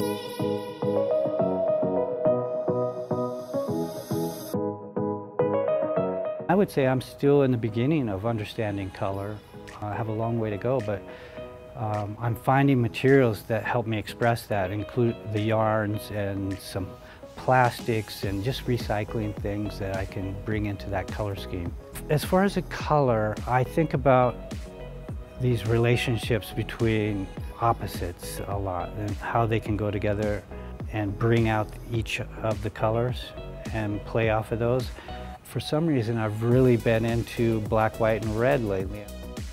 I would say I'm still in the beginning of understanding color. I have a long way to go, but I'm finding materials that help me express that, include the yarns and some plastics and just recycling things that I can bring into that color scheme. As far as the color, I think about these relationships between opposites a lot and how they can go together and bring out each of the colors and play off of those. For some reason, I've really been into black, white, and red lately.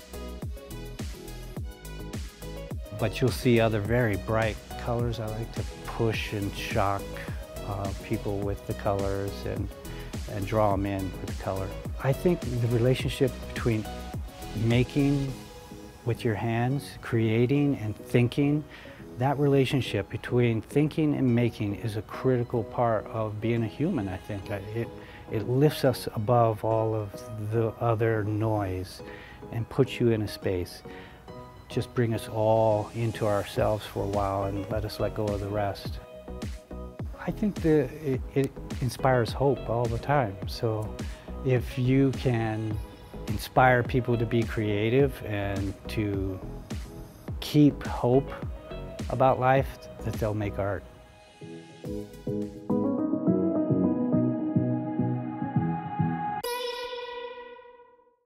But you'll see other very bright colors. I like to push and shock people with the colors and draw them in with the color. I think the relationship between making with your hands, creating and thinking, that relationship between thinking and making is a critical part of being a human, I think. It lifts us above all of the other noise and puts you in a space. Just bring us all into ourselves for a while and let us let go of the rest. I think that it inspires hope all the time. So if you can inspire people to be creative and to keep hope about life, that they'll make art.